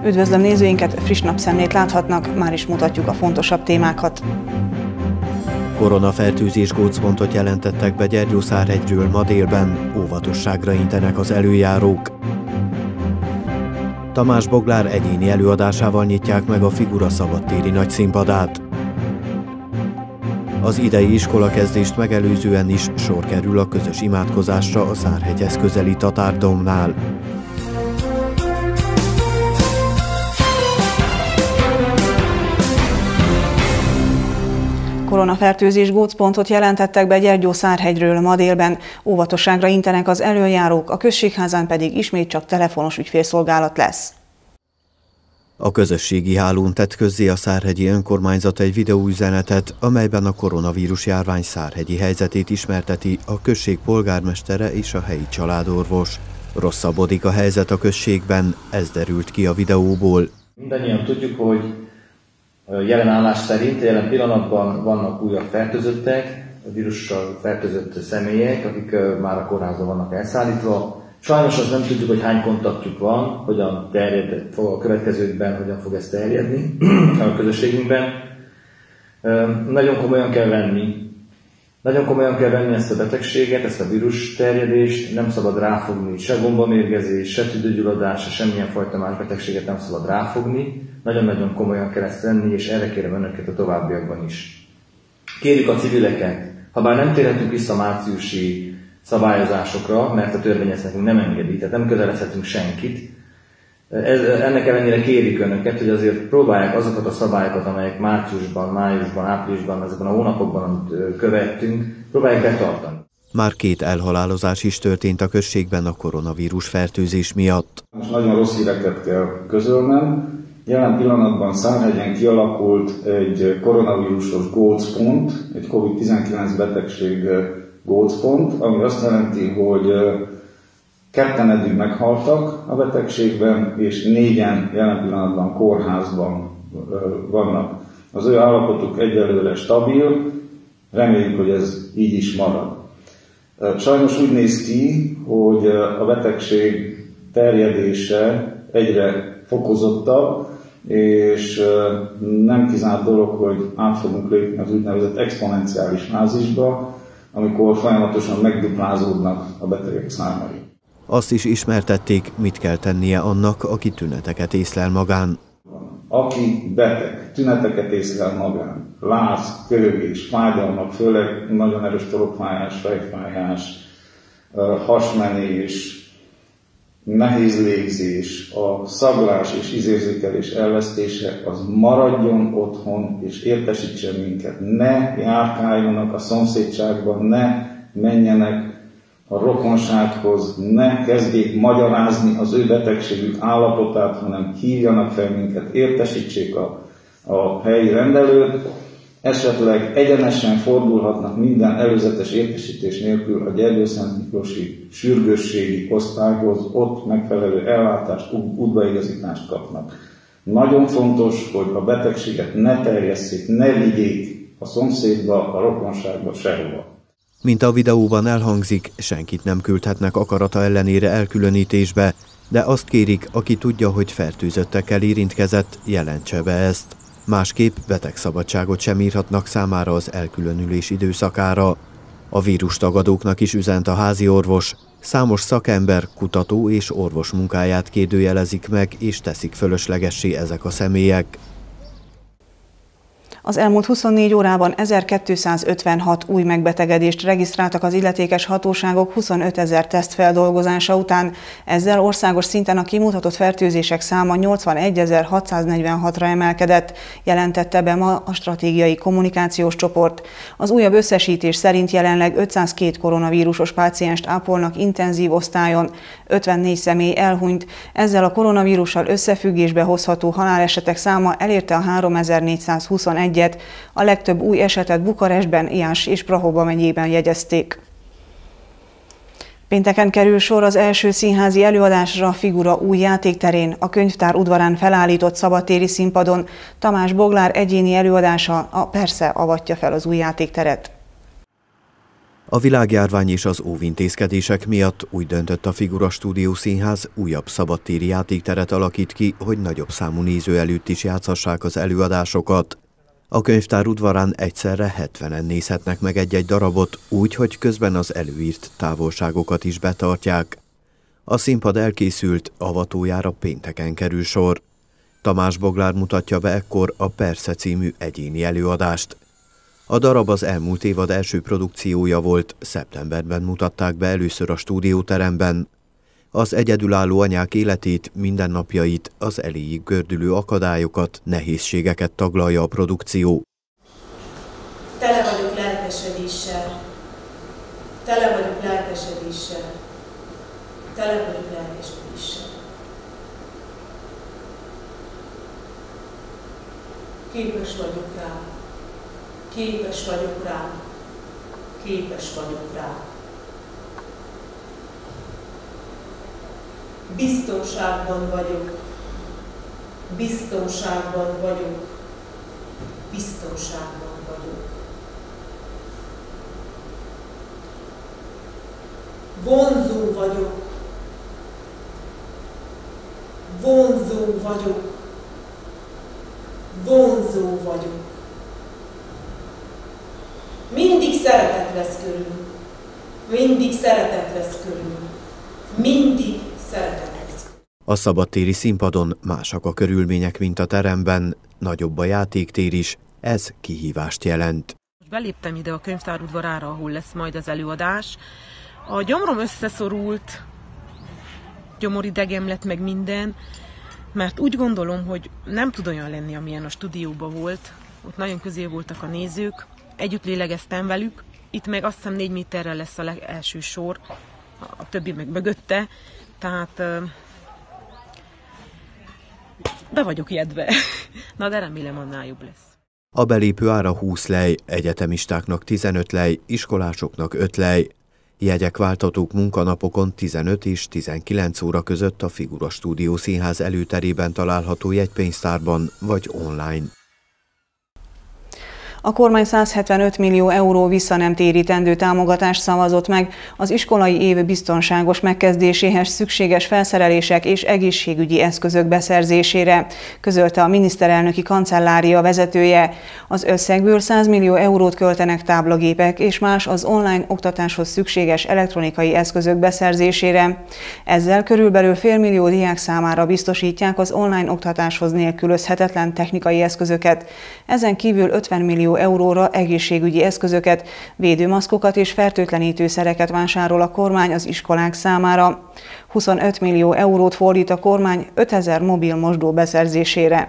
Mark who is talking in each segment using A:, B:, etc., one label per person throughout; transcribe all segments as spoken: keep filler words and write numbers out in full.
A: Üdvözlöm nézőinket, friss napszemlét láthatnak, már is mutatjuk a fontosabb témákat.
B: Koronafertőzés gócpontot jelentettek be Gyergyószárhegyről ma délben, óvatosságra intenek az előjárók. Tamás Boglár egyéni előadásával nyitják meg a Figura szabadtéri nagyszínpadát. Az idei iskolakezdést megelőzően is sor kerül a közös imádkozásra a Szárhegyhez közeli Tatárdomnál.
A: Koronafertőzés gócpontot jelentettek be Gyergyószárhegyről ma délben. Óvatosságra intenek az elöljárók, a községházán pedig ismét csak telefonos ügyfélszolgálat lesz.
B: A közösségi hálón tett közzé a szárhegyi önkormányzat egy videóüzenetet, amelyben a koronavírus járvány szárhegyi helyzetét ismerteti a község polgármestere és a helyi családorvos. Rosszabbodik a helyzet a községben, ez derült ki a videóból.
C: Mindannyian tudjuk, hogy jelen állás szerint, jelen pillanatban vannak újabb fertőzöttek, a vírussal fertőzött személyek, akik már a kórházban vannak elszállítva. Sajnos azt nem tudjuk, hogy hány kontaktjuk van, hogyan terjed fog a következőkben, hogyan fog ez terjedni a közösségünkben. Nagyon komolyan kell venni, nagyon komolyan kell venni ezt a betegséget, ezt a vírus terjedést, nem szabad ráfogni, se gombamérgezés, se tüdőgyulladás, se semmilyen fajta más betegséget nem szabad ráfogni. Nagyon-nagyon komolyan kell ezt venni, és erre kérem önöket a továbbiakban is. Kérjük a civileket, ha bár nem térhetünk vissza márciusi szabályozásokra, mert a törvény ezt nekünk nem engedi, tehát nem kötelezhetünk senkit. Ez, ennek ellenére kérjük önöket, hogy azért próbálják azokat a szabályokat, amelyek márciusban, májusban, áprilisban, ezekben a hónapokban, amit követtünk, próbálják betartani.
B: Már két elhalálozás is történt a községben a koronavírus fertőzés miatt.
D: Most nagyon rossz híreket kell közölnem. Jelen pillanatban Szárhegyen kialakult egy koronavírusos gócpont, egy kovid tizenkilenc betegség gócpont, ami azt jelenti, hogy ketten eddig meghaltak a betegségben, és négyen jelen pillanatban kórházban vannak. Az ő állapotuk egyelőre stabil, reméljük, hogy ez így is marad. Sajnos úgy néz ki, hogy a betegség terjedése egyre fokozottabb, és nem kizárt dolog, hogy át fogunk lépni az úgynevezett exponenciális fázisba, amikor folyamatosan megduplázódnak a betegek számai.
B: Azt is ismertették, mit kell tennie annak, aki tüneteket észlel magán.
D: Aki beteg, tüneteket észlel magán, láz, köhögés, fájdalmak, főleg nagyon erős torokfájás, fejfájás, hasmenés, nehéz légzés, a szaglás és ízérzékelés elvesztése, az maradjon otthon és értesítse minket. Ne járkáljanak a szomszédságban, ne menjenek a rokonsághoz, ne kezdjék magyarázni az ő betegségük állapotát, hanem hívjanak fel minket, értesítsék a, a helyi rendelőt, esetleg egyenesen fordulhatnak minden előzetes értesítés nélkül a Gyergyószentmiklósi sürgősségi osztályhoz, ott megfelelő ellátást, útbaigazítást kapnak. Nagyon fontos, hogy a betegséget ne terjesszék, ne vigyék a szomszédba, a rokonságba, sehova.
B: Mint a videóban elhangzik, senkit nem küldhetnek akarata ellenére elkülönítésbe, de azt kérik, aki tudja, hogy fertőzöttekkel érintkezett, jelentse be ezt. Másképp betegszabadságot sem írhatnak számára az elkülönülés időszakára. A vírustagadóknak is üzent a házi orvos. Számos szakember, kutató és orvos munkáját kérdőjelezik meg, és teszik fölöslegessé ezek a személyek.
A: Az elmúlt huszonnégy órában ezerkétszázötvenhat új megbetegedést regisztráltak az illetékes hatóságok huszonötezer teszt feldolgozása után. Ezzel országos szinten a kimutatott fertőzések száma nyolcvanegyezer-hatszáznegyvenhatra emelkedett, jelentette be ma a stratégiai kommunikációs csoport. Az újabb összesítés szerint jelenleg ötszázkettő koronavírusos pácienst ápolnak intenzív osztályon, ötvennégy személy elhunyt, ezzel a koronavírussal összefüggésbe hozható halálesetek száma elérte a háromezer-négyszázhuszonegy. A legtöbb új esetet Bukarestben, Iás és Prahova megyében jegyezték. Pénteken kerül sor az első színházi előadásra a Figura új játékterén, a könyvtár udvarán felállított szabadtéri színpadon. Tamás Boglár egyéni előadása a Persze avatja fel az új játékteret.
B: A világjárvány és az óvintézkedések miatt úgy döntött a Figura Stúdió Színház, újabb szabadtéri játékteret alakít ki, hogy nagyobb számú néző előtt is játszhassák az előadásokat. A könyvtár udvarán egyszerre hetvenen nézhetnek meg egy-egy darabot, úgy, hogy közben az előírt távolságokat is betartják. A színpad elkészült, avatójára pénteken kerül sor. Tamás Boglár mutatja be ekkor a Persze című egyéni előadást. A darab az elmúlt évad első produkciója volt, szeptemberben mutatták be először a stúdióteremben. Az egyedülálló anyák életét, mindennapjait, az eléig gördülő akadályokat, nehézségeket taglalja a produkció.
E: Tele vagyok lelkesedéssel, tele vagyok lelkesedéssel, tele vagyok lelkesedéssel. Képes vagyok rá, képes vagyok rá, képes vagyok rá. Biztonságban vagyok, biztonságban vagyok, biztonságban vagyok. Vonzó vagyok, vonzó vagyok, vonzó vagyok. Mindig szeretet vesz körül, mindig szeretet vesz körül, mindig szeretet vesz körül.
B: A szabadtéri színpadon másak a körülmények, mint a teremben, nagyobb a játéktér is, ez kihívást jelent.
F: Beléptem ide a könyvtár udvarára, ahol lesz majd az előadás. A gyomrom összeszorult, gyomoridegem lett meg minden, mert úgy gondolom, hogy nem tud olyan lenni, amilyen a stúdióban volt. Ott nagyon közé voltak a nézők, együtt lélegeztem velük. Itt meg azt hiszem négy méterrel lesz a első sor, a többi meg mögötte. Tehát be vagyok ijedve. Na de remélem annál jobb lesz.
B: A belépő ára húsz lej, egyetemistáknak tizenöt lej, iskolásoknak öt lej. Jegyek váltatók munkanapokon tizenöt és tizenkilenc óra között a Figura Stúdió Színház előterében található jegypénztárban vagy online.
A: A kormány százhetvenöt millió euró visszanemtérítendő támogatást szavazott meg az iskolai év biztonságos megkezdéséhez szükséges felszerelések és egészségügyi eszközök beszerzésére, közölte a miniszterelnöki kancellária vezetője. Az összegből száz millió eurót költenek táblagépek és más az online oktatáshoz szükséges elektronikai eszközök beszerzésére. Ezzel körülbelül félmillió diák számára biztosítják az online oktatáshoz nélkülözhetetlen technikai eszközöket. Ezen kívül ötven millió euróra egészségügyi eszközöket, védőmaszkokat és fertőtlenítőszereket vásárol a kormány az iskolák számára. huszonöt millió eurót fordít a kormány ötezer mobil mosdó beszerzésére.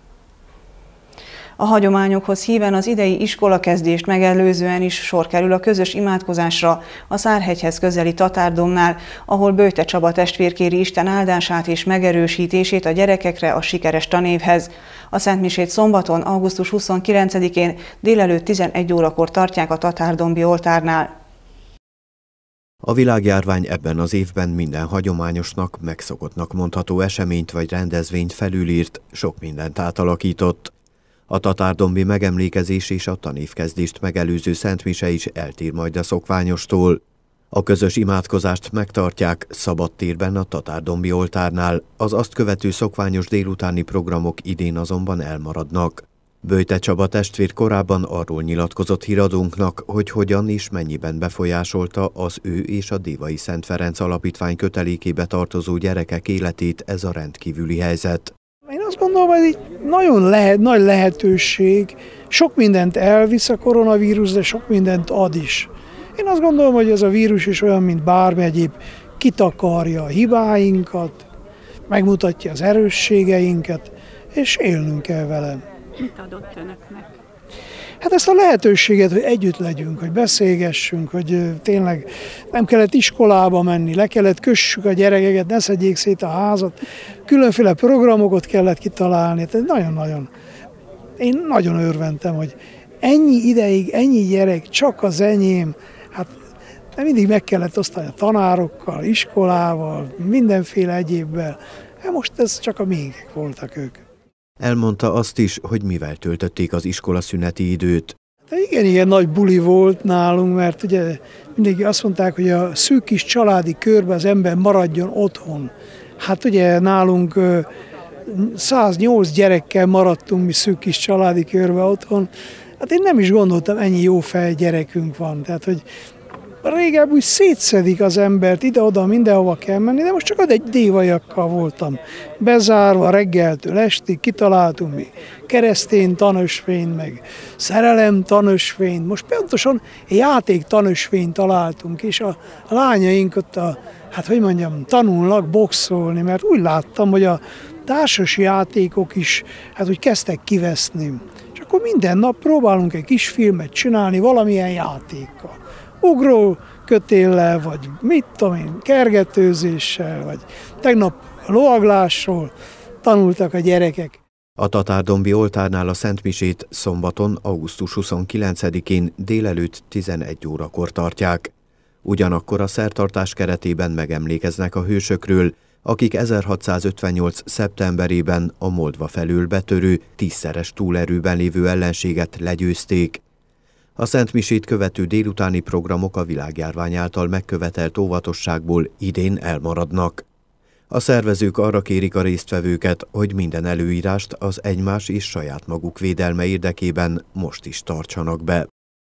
A: A hagyományokhoz híven az idei iskolakezdést megelőzően is sor kerül a közös imádkozásra a Szárhegyhez közeli Tatárdomnál, ahol Böjte Csaba testvér kéri Isten áldását és megerősítését a gyerekekre a sikeres tanévhez. A szentmisét szombaton, augusztus huszonkilencedikén délelőtt tizenegy órakor tartják a Tatárdombi oltárnál.
B: A világjárvány ebben az évben minden hagyományosnak, megszokottnak mondható eseményt vagy rendezvényt felülírt, sok mindent átalakított. A tatárdombi megemlékezés és a tanévkezdést megelőző szentmise is eltér majd a szokványostól. A közös imádkozást megtartják szabadtérben a tatárdombi oltárnál, az azt követő szokványos délutáni programok idén azonban elmaradnak. Böjte Csaba testvér korábban arról nyilatkozott híradónknak, hogy hogyan és mennyiben befolyásolta az ő és a Dévai Szent Ferenc Alapítvány kötelékébe tartozó gyerekek életét ez a rendkívüli helyzet.
G: Én azt gondolom, hogy egy nagyon lehet, nagy lehetőség, sok mindent elvisz a koronavírus, de sok mindent ad is. Én azt gondolom, hogy ez a vírus is olyan, mint bármi egyéb, kitakarja a hibáinkat, megmutatja az erősségeinket, és élnünk kell vele.
H: Mit adott önöknek?
G: Hát ezt a lehetőséget, hogy együtt legyünk, hogy beszélgessünk, hogy tényleg nem kellett iskolába menni, le kellett kössük a gyerekeket, ne szedjék szét a házat, különféle programokat kellett kitalálni, tehát nagyon-nagyon, én nagyon örventem, hogy ennyi ideig, ennyi gyerek, csak az enyém, hát nem mindig meg kellett osztani a tanárokkal, iskolával, mindenféle egyébbel, hát most ez csak a miénk voltak ők.
B: Elmondta azt is, hogy mivel töltötték az iskolaszüneti időt.
G: De igen, igen, nagy buli volt nálunk, mert ugye mindig azt mondták, hogy a szűk kis családi körben az ember maradjon otthon. Hát ugye nálunk száznyolc gyerekkel maradtunk mi szűk kis családi körben otthon. Hát én nem is gondoltam, ennyi jó fej gyerekünk van. Tehát, hogy régebb úgy szétszedik az embert, ide-oda, mindenhova kell menni, de most csak egy dévajakkal voltam. Bezárva reggeltől estig, kitaláltunk mi keresztény tanösvényt, meg szerelem tanösvényt. Most pontosan játék tanösvényt találtunk, és a, a lányaink ott a, hát hogy mondjam, tanulnak boxolni, mert úgy láttam, hogy a társas játékok is, hát úgy kezdtek kiveszni. És akkor minden nap próbálunk egy kis filmet csinálni valamilyen játékkal. Ugró kötéllel, vagy mit tudom én, kergetőzéssel, vagy tegnap lovaglásról tanultak a gyerekek.
B: A Tatárdombi oltárnál a szentmisét szombaton, augusztus huszonkilencedikén délelőtt tizenegy órakor tartják. Ugyanakkor a szertartás keretében megemlékeznek a hősökről, akik ezerhatszázötvennyolc. szeptemberében a Moldva felől betörő, tízszeres túlerőben lévő ellenséget legyőzték. A szentmisét követő délutáni programok a világjárvány által megkövetelt óvatosságból idén elmaradnak. A szervezők arra kérik a résztvevőket, hogy minden előírást az egymás és saját maguk védelme érdekében most is tartsanak be.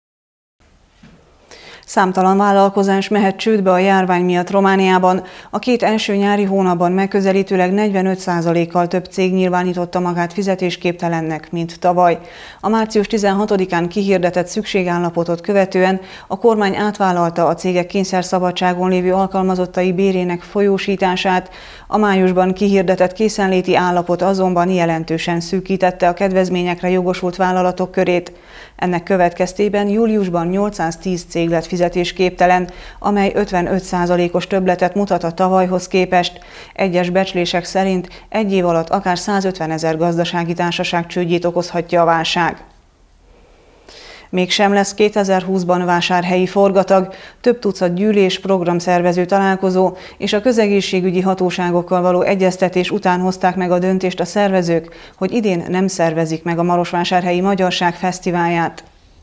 A: Számtalan vállalkozás mehet csődbe a járvány miatt Romániában. A két első nyári hónapban megközelítőleg negyvenöt százalékkal több cég nyilvánította magát fizetésképtelennek, mint tavaly. A március tizenhatodikán kihirdetett szükségállapotot követően a kormány átvállalta a cégek kényszerszabadságon lévő alkalmazottai bérének folyósítását. A májusban kihirdetett készenléti állapot azonban jelentősen szűkítette a kedvezményekre jogosult vállalatok körét. Ennek következtében júliusban nyolcszáztíz cég lett fizetésképtelen, amely ötvenöt százalékos többletet mutat a tavalyhoz képest. Egyes becslések szerint egy év alatt akár százötvenezer gazdasági társaság csődjét okozhatja a válság. Mégsem lesz kétezer-húszban vásárhelyi forgatag, több tucat gyűlés, programszervező találkozó és a közegészségügyi hatóságokkal való egyeztetés után hozták meg a döntést a szervezők, hogy idén nem szervezik meg a Marosvásárhelyi Magyarság Fesztiválját.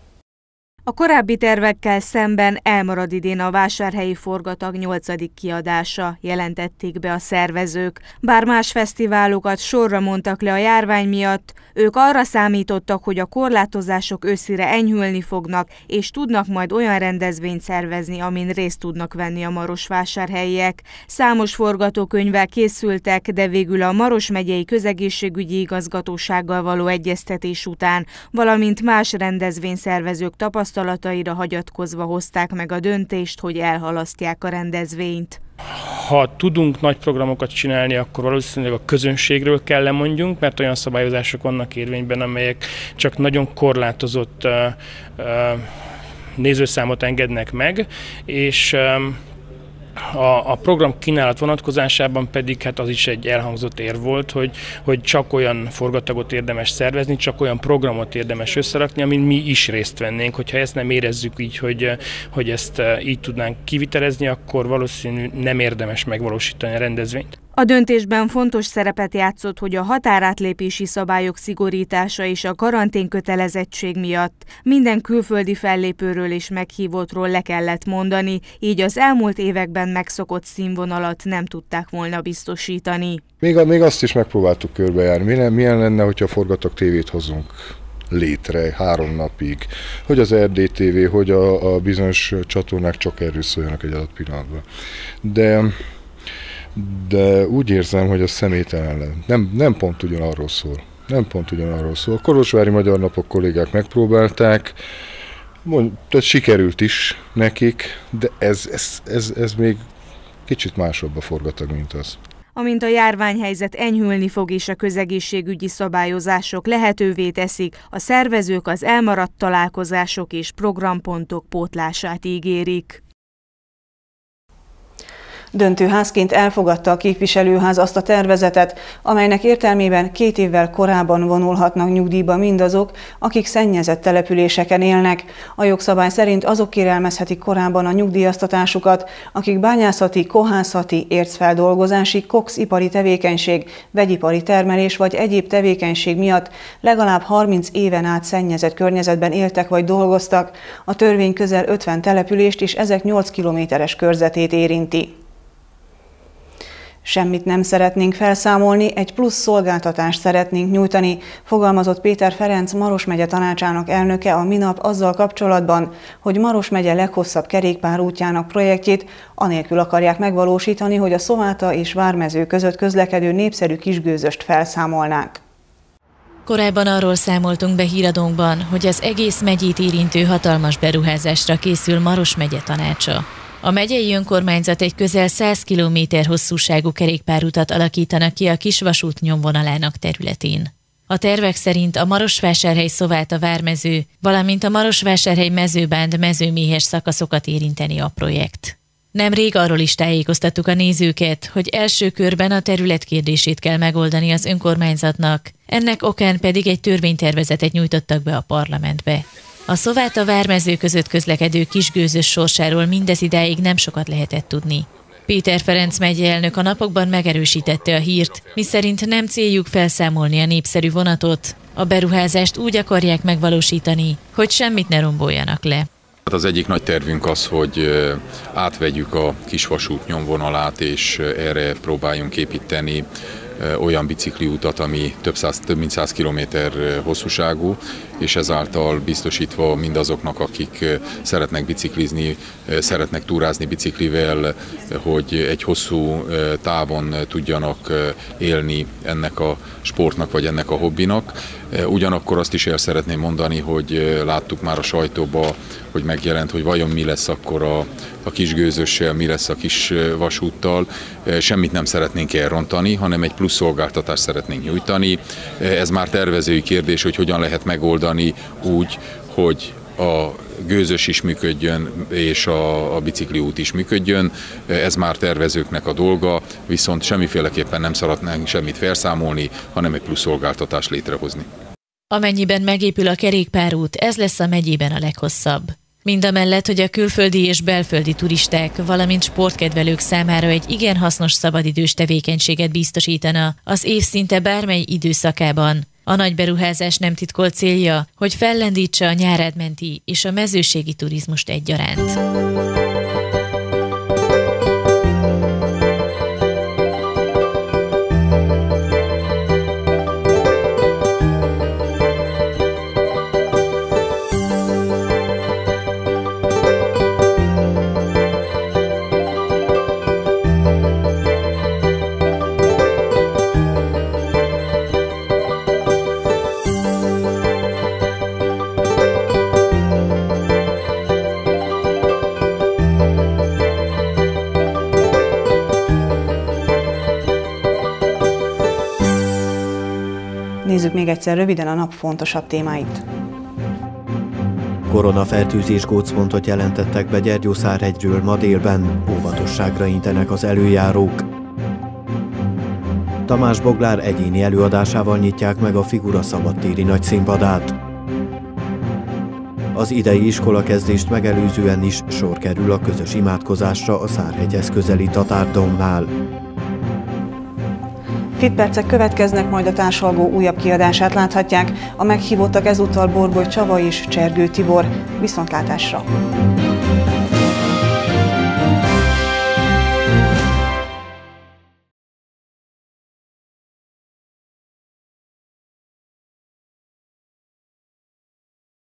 I: A korábbi tervekkel szemben elmarad idén a vásárhelyi forgatag nyolcadik kiadása, jelentették be a szervezők. Bár más fesztiválokat sorra mondtak le a járvány miatt, ők arra számítottak, hogy a korlátozások őszire enyhülni fognak, és tudnak majd olyan rendezvényt szervezni, amin részt tudnak venni a marosvásárhelyiek. Számos forgatókönyvvel készültek, de végül a Maros megyei közegészségügyi igazgatósággal való egyeztetés után, valamint más rendezvényszervezők tapasztalataira hagyatkozva hozták meg a döntést, hogy elhalasztják a rendezvényt.
J: Ha tudunk nagy programokat csinálni, akkor valószínűleg a közönségről kell lemondjunk, mert olyan szabályozások vannak érvényben, amelyek csak nagyon korlátozott uh, uh, nézőszámot engednek meg, és um, A, a program kínálat vonatkozásában pedig hát az is egy elhangzott érv volt, hogy, hogy csak olyan forgatagot érdemes szervezni, csak olyan programot érdemes összerakni, amin mi is részt vennénk. Hogyha ezt nem érezzük így, hogy, hogy ezt így tudnánk kivitelezni, akkor valószínű nem érdemes megvalósítani a rendezvényt.
I: A döntésben fontos szerepet játszott, hogy a határátlépési szabályok szigorítása és a karantén kötelezettség miatt minden külföldi fellépőről és meghívottról le kellett mondani, így az elmúlt években megszokott színvonalat nem tudták volna biztosítani.
K: Még, még azt is megpróbáltuk körbejárni, milyen, milyen lenne, hogyha forgatok tévét hozunk létre három napig, hogy az er dé té vé, hogy a, a bizonyos csatornák csak erről szóljanak egy adott pillanatban. De... de úgy érzem, hogy a személytelen lenne. Nem, nem pont ugyanarról szól. Nem pont ugyanarról szól. A Kolozsvári Magyar Napok kollégák megpróbálták, mond, tehát sikerült is nekik, de ez, ez, ez, ez még kicsit másabb a forgatag, mint az.
I: Amint a járványhelyzet enyhülni fog és a közegészségügyi szabályozások lehetővé teszik, a szervezők az elmaradt találkozások és programpontok pótlását ígérik.
A: Döntőházként elfogadta a képviselőház azt a tervezetet, amelynek értelmében két évvel korábban vonulhatnak nyugdíjba mindazok, akik szennyezett településeken élnek. A jogszabály szerint azok kérelmezhetik korábban a nyugdíjaztatásukat, akik bányászati, kohászati, ércfeldolgozási, kokszipari tevékenység, vegyipari termelés vagy egyéb tevékenység miatt legalább harminc éven át szennyezett környezetben éltek vagy dolgoztak. A törvény közel ötven települést és ezek nyolc kilométeres körzetét érinti. Semmit nem szeretnénk felszámolni, egy plusz szolgáltatást szeretnénk nyújtani, fogalmazott Péter Ferenc Maros megye tanácsának elnöke a minap azzal kapcsolatban, hogy Maros megye leghosszabb kerékpárútjának projektjét anélkül akarják megvalósítani, hogy a Szováta és Vármező között közlekedő népszerű kisgőzöst felszámolnák.
L: Korábban arról számoltunk be híradónkban, hogy az egész megyét érintő hatalmas beruházásra készül Maros megye tanácsa. A megyei önkormányzat egy közel száz kilométer hosszúságú kerékpárutat alakítanak ki a kisvasút nyomvonalának területén. A tervek szerint a Marosvásárhely-Szováta Vármező, valamint a Marosvásárhely-Mezőbánd mezőméhes szakaszokat érinteni a projekt. Nemrég arról is tájékoztattuk a nézőket, hogy első körben a terület kérdését kell megoldani az önkormányzatnak, ennek okán pedig egy törvénytervezetet nyújtottak be a parlamentbe. A Szováta Vármező között közlekedő kisgőzös sorsáról mindez idáig nem sokat lehetett tudni. Péter Ferenc megye elnök a napokban megerősítette a hírt, miszerint nem céljuk felszámolni a népszerű vonatot, a beruházást úgy akarják megvalósítani, hogy semmit ne romboljanak le.
M: Az egyik nagy tervünk az, hogy átvegyük a kisvasút nyomvonalát, és erre próbáljunk építeni olyan bicikliutat, ami több, száz, több mint száz kilométer hosszúságú, és ezáltal biztosítva mindazoknak, akik szeretnek biciklizni, szeretnek túrázni biciklivel, hogy egy hosszú távon tudjanak élni ennek a sportnak vagy ennek a hobbinak. Ugyanakkor azt is el szeretném mondani, hogy láttuk már a sajtóban, hogy megjelent, hogy vajon mi lesz akkor a, a kisgőzössel, mi lesz a kis vasúttal. Semmit nem szeretnénk elrontani, hanem egy plusz szolgáltatást szeretnénk nyújtani. Ez már tervezői kérdés, hogy hogyan lehet megoldani úgy, hogy a gőzös is működjön, és a, a bicikliút is működjön. Ez már tervezőknek a dolga, viszont semmiféleképpen nem szeretnénk semmit felszámolni, hanem egy plusz szolgáltatást létrehozni.
L: Amennyiben megépül a kerékpárút, ez lesz a megyében a leghosszabb. Mindamellett, hogy a külföldi és belföldi turisták, valamint sportkedvelők számára egy igen hasznos szabadidős tevékenységet biztosítana az év szinte bármely időszakában. A nagy beruházás nem titkolt célja, hogy fellendítse a nyárádmenti és a mezőségi turizmust egyaránt.
A: Nézzük még egyszer röviden a nap fontosabb témáit.
B: Koronafertőzés gócpontot jelentettek be Gyergyószárhegyről ma délben, óvatosságra intenek az előjárók. Tamás Boglár egyéni előadásával nyitják meg a Figura szabadtéri nagyszínpadát. Az idei iskolakezdést megelőzően is sor kerül a közös imádkozásra a Szárhegyhez közeli Tatárdomnál.
A: Fit percek következnek, majd a társalgó újabb kiadását láthatják. A meghívottak ezúttal Borboly Csaba és Csergő Tibor. Viszontlátásra!